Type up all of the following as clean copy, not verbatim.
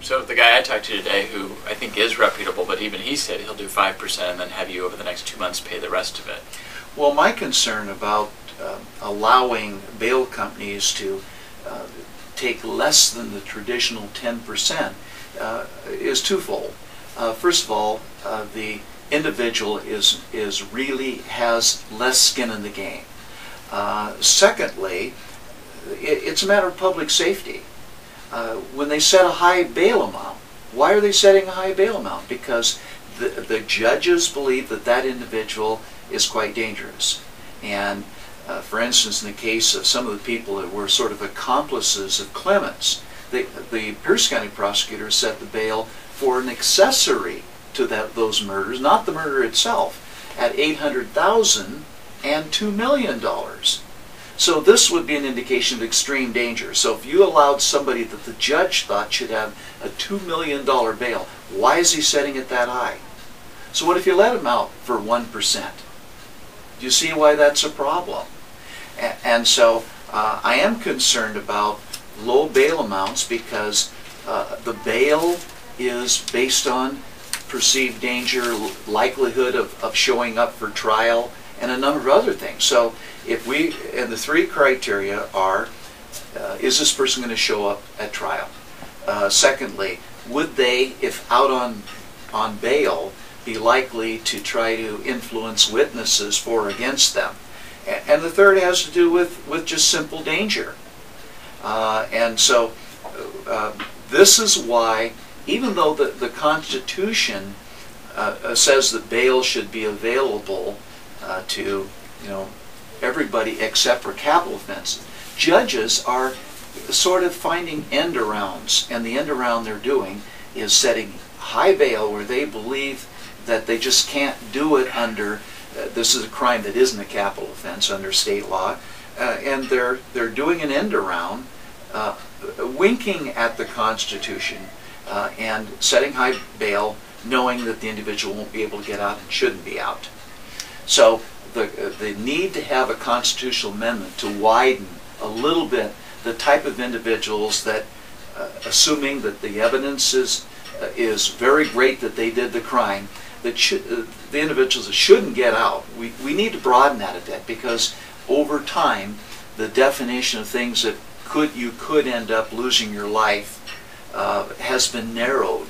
So the guy I talked to today, who I think is reputable, but even he said he'll do 5% and then have you over the next 2 months pay the rest of it. Well, my concern about allowing bail companies to take less than the traditional 10% is twofold. First of all, the individual really has less skin in the game. Secondly, it's a matter of public safety. When they set a high bail amount, why are they setting a high bail amount? Because the judges believe that that individual is quite dangerous. And for instance, in the case of some of the people that were sort of accomplices of Clements, the Pierce County prosecutors set the bail for an accessory to those murders, not the murder itself, at $800,000 and $2 million. So this would be an indication of extreme danger. So if you allowed somebody that the judge thought should have a $2 million bail, why is he setting it that high? So what if you let him out for 1%? Do you see why that's a problem? And so I am concerned about low bail amounts because the bail is based on perceived danger, likelihood of showing up for trial, and a number of other things. So if and the three criteria are, is this person going to show up at trial? Secondly, would they, if out on bail, be likely to try to influence witnesses for or against them? And the third has to do with just simple danger. And so this is why, even though the Constitution says that bail should be available to everybody except for capital offenses, judges are sort of finding end arounds, and the end around they're doing is setting high bail where they believe that they just can't do it under this is a crime that isn't a capital offense under state law, and they're doing an end around, winking at the Constitution and setting high bail, knowing that the individual won't be able to get out and shouldn't be out. So the need to have a constitutional amendment to widen a little bit the type of individuals that, assuming that the evidence is very great that they did the crime, that the individuals that shouldn't get out, we need to broaden that a bit, because over time the definition of things that you could end up losing your life has been narrowed.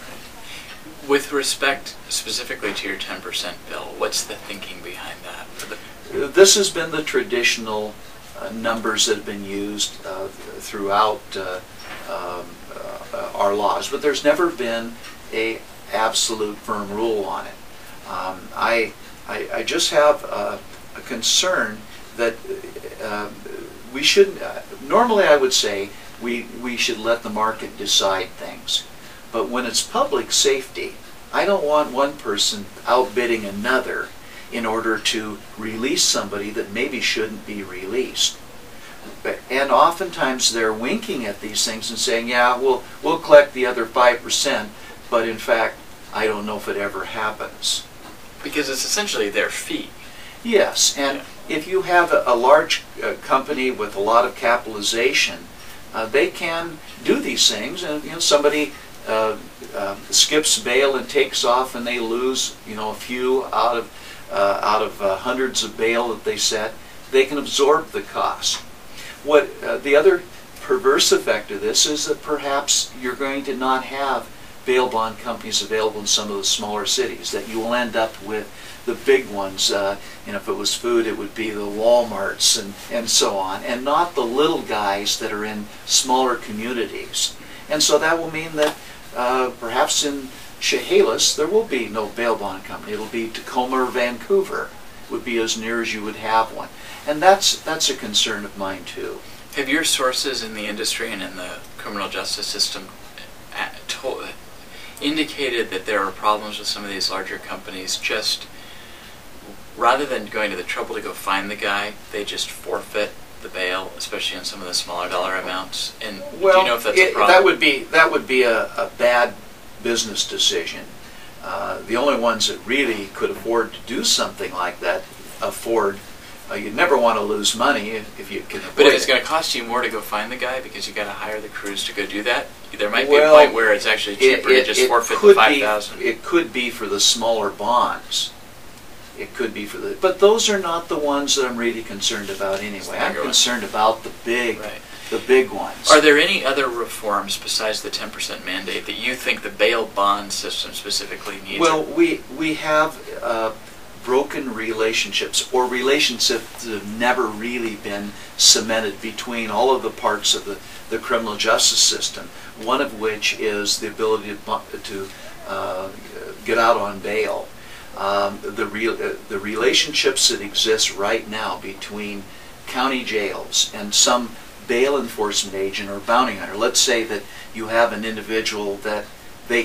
With respect specifically to your 10% bill, what's the thinking behind that? This has been the traditional numbers that have been used throughout our laws, but there's never been a absolute firm rule on it. I just have a concern that we should, normally I would say we should let the market decide things. But when it's public safety, I don't want one person outbidding another in order to release somebody that maybe shouldn't be released. And oftentimes they're winking at these things and saying, yeah, we'll collect the other 5%, but in fact, I don't know if it ever happens. Because it's essentially their fee. Yes, and if you have a large company with a lot of capitalization, they can do these things, and somebody skips bail and takes off, and they lose a few out of hundreds of bail that they set. They can absorb the cost. What the other perverse effect of this is that perhaps you're going to not have bail bond companies available in some of the smaller cities, that you will end up with the big ones, if it was food, it would be the Walmarts and so on, and not the little guys that are in smaller communities. And so that will mean that perhaps in Chehalis there will be no bail bond company. It'll be Tacoma or Vancouver would be as near as you would have one. And that's a concern of mine too. Have your sources in the industry and in the criminal justice system indicated that there are problems with some of these larger companies, just rather than going to the trouble to go find the guy, they just forfeit the bail, especially on some of the smaller dollar amounts? And well, do you know if that's a problem? That would be a bad business decision. The only ones that really could afford to do something like that afford You never want to lose money if you can avoid But if it's it. going to cost you more to go find the guy because you got to hire the crews to go do that, there might be Well, a point where it's actually cheaper to just forfeit the $5,000. It could be for the smaller bonds. It could be for the, but those are not the ones that I'm really concerned about anyway. I'm concerned about the big ones. Are there any other reforms besides the 10% mandate that you think the bail bond system specifically needs? Well, we have broken relationships, or relationships that have never really been cemented between all of the parts of the criminal justice system, one of which is the ability to get out on bail. The relationships that exist right now between county jails and some bail enforcement agent or bounty hunter. Let's say that you have an individual that they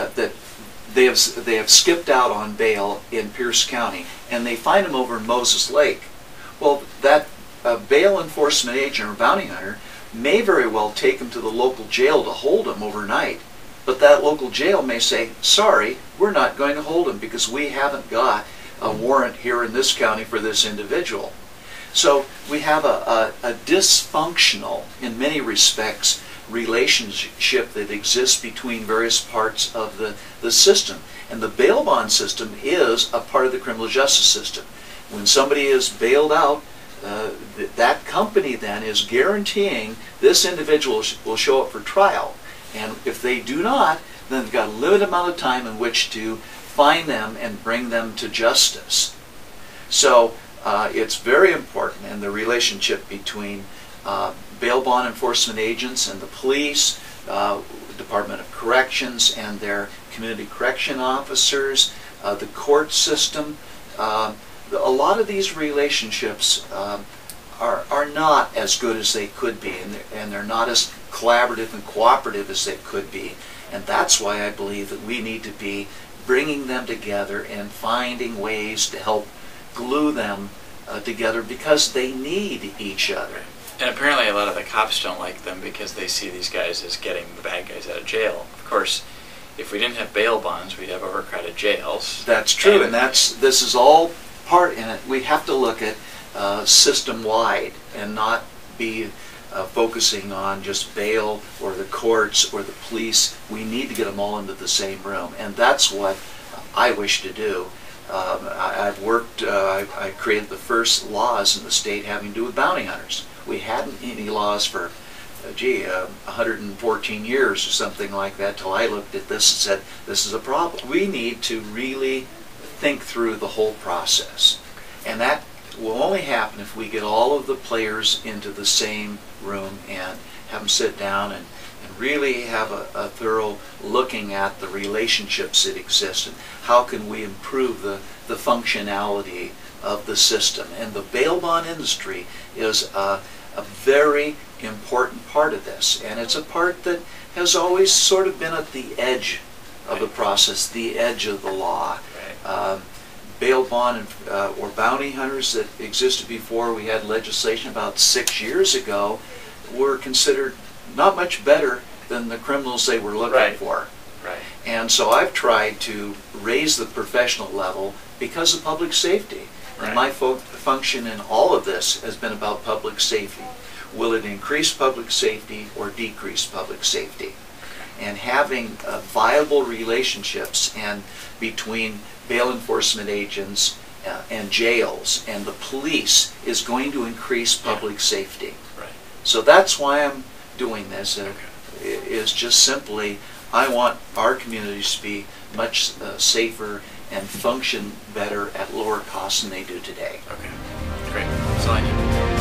have skipped out on bail in Pierce County, and they find him over in Moses Lake. Well, that bail enforcement agent or bounty hunter may very well take him to the local jail to hold him overnight. But that local jail may say, sorry, we're not going to hold him because we haven't got a warrant here in this county for this individual. So we have a dysfunctional, in many respects, relationship that exists between various parts of the system. And the bail bond system is a part of the criminal justice system. When somebody is bailed out, that company then is guaranteeing this individual will show up for trial. And if they do not, then they've got a limited amount of time in which to find them and bring them to justice. So it's very important in the relationship between bail bond enforcement agents and the police, Department of Corrections and their community correction officers, the court system. A lot of these relationships are not as good as they could be, and they're not as collaborative and cooperative as they could be. And that's why I believe that we need to be bringing them together and finding ways to help glue them together, because they need each other. And apparently a lot of the cops don't like them because they see these guys as getting the bad guys out of jail. Of course, if we didn't have bail bonds, we'd have overcrowded jails. That's true, and this is all part in it. We have to look at system-wide and not be focusing on just bail or the courts or the police. We need to get them all into the same room, and that's what I wish to do. I've worked, I created the first laws in the state having to do with bounty hunters. We hadn't any laws for, 114 years or something like that, till I looked at this and said, this is a problem. We need to really think through the whole process. And that will only happen if we get all of the players into the same room and have them sit down and really have a thorough looking at the relationships that exist and how can we improve the functionality of the system. And the bail bond industry is a very important part of this, and it's a part that has always sort of been at the edge of the process, the edge of the law. Bail bond or bounty hunters that existed before we had legislation about 6 years ago were considered not much better than the criminals they were looking for. And so I've tried to raise the professional level because of public safety. And my function in all of this has been about public safety. Will it increase public safety or decrease public safety? And having viable relationships and between bail enforcement agents and jails and the police is going to increase public safety. So that's why I'm doing this. Is just simply, I want our communities to be much safer and function better at lower costs than they do today. Okay, great. That's all I need.